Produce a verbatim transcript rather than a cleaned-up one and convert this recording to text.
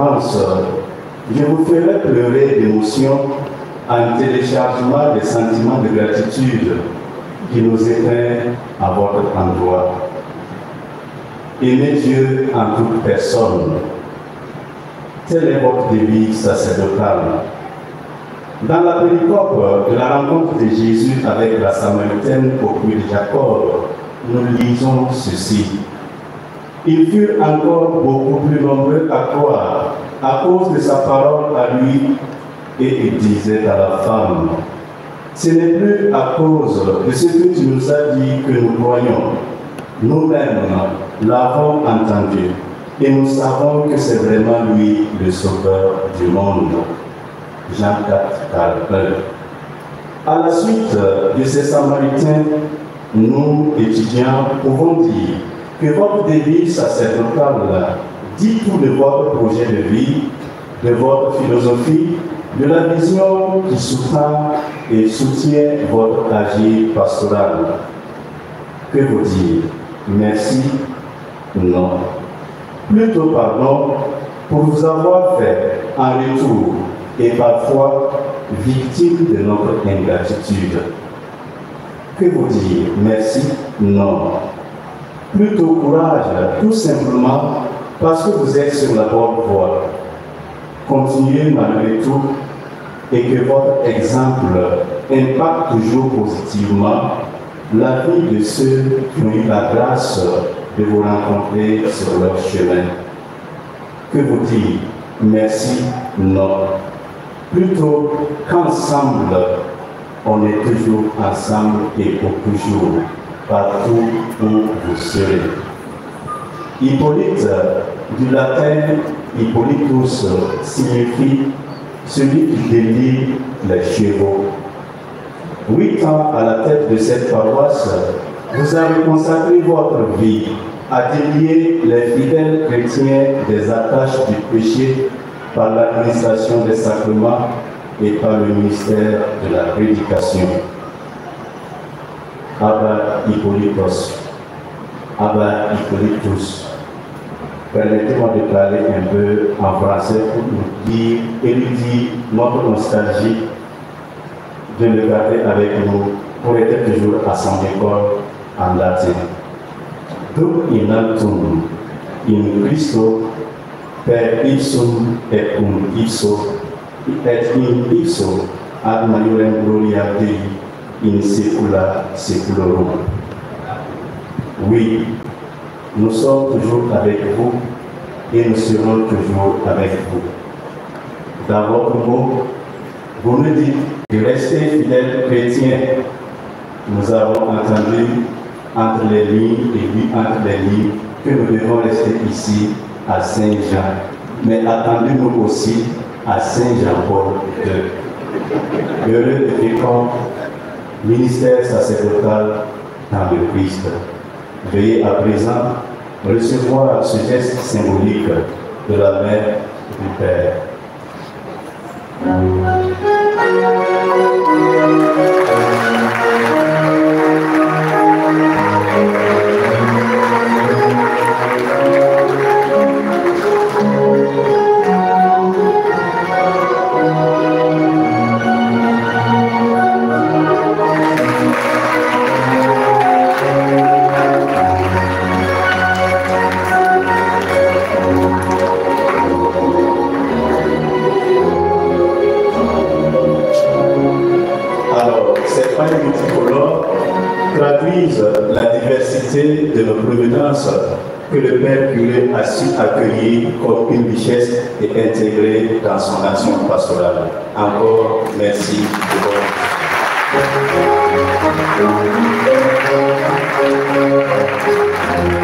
conférence, je vous ferai pleurer d'émotion en téléchargement des sentiments de gratitude qui nous étreignent à votre endroit. Aimez Dieu en toute personne. Tel est votre devise sacerdotal. Dans la péricope de la rencontre de Jésus avec la Samaritaine au puits de Jacob, nous lisons ceci. Ils furent encore beaucoup plus nombreux à croire à cause de sa parole à lui, et il disait à la femme, ce n'est plus à cause de ce que tu nous as dit que nous croyons. Nous-mêmes l'avons entendu et nous savons que c'est vraiment lui le sauveur du monde. Jean quatre, quarante-neuf. À la suite de ces Samaritains, nous, étudiants, pouvons dire que votre devise sacerdotale dit tout de votre projet de vie, de votre philosophie, de la vision qui sous-tend et soutient votre agir pastoral. Que vous dire? Merci? Non. Plutôt pardon pour vous avoir fait en retour et parfois victime de notre ingratitude. Que vous dire? Merci? Non. Plutôt courage, tout simplement parce que vous êtes sur la bonne voie. Continuez malgré tout et que votre exemple impacte toujours positivement la vie de ceux qui ont eu la grâce de vous rencontrer sur leur chemin. Que vous dire? Merci? Non. Plutôt qu'ensemble, on est toujours ensemble et pour toujours, partout où vous serez. Hippolyte, du latin Hippolytus, signifie celui qui délie les chevaux. Huit ans à la tête de cette paroisse, vous avez consacré votre vie à délier les fidèles chrétiens des attaches du péché par l'administration des sacrements et par le ministère de la prédication. Abba Hippolytos, Abba Hippolytus. Permettez-moi de parler un peu en français pour nous dire, éludier notre nostalgie, de le garder avec nous pour être toujours à son école en latin. Dum in altum, in Christo, per ipsum et cum ipso, et in ipso ad maiorem gloria Dei in saecula saeculorum. Oui, nous sommes toujours avec vous et nous serons toujours avec vous. Dans votre mot, vous nous dites de rester fidèles chrétiens. Nous avons entendu entre les lignes et vu entre les lignes que nous devons rester ici à Saint-Jean. Mais attendez-nous aussi à Saint-Jean-Paul deux. Heureux et fécond ministère sacerdotal dans le Christ. Veuillez à présent recevoir ce geste symbolique de la mère du Père. La diversité de nos provenances que le Père curé a su accueillir comme une richesse et intégrer dans son action pastorale. Encore merci de votre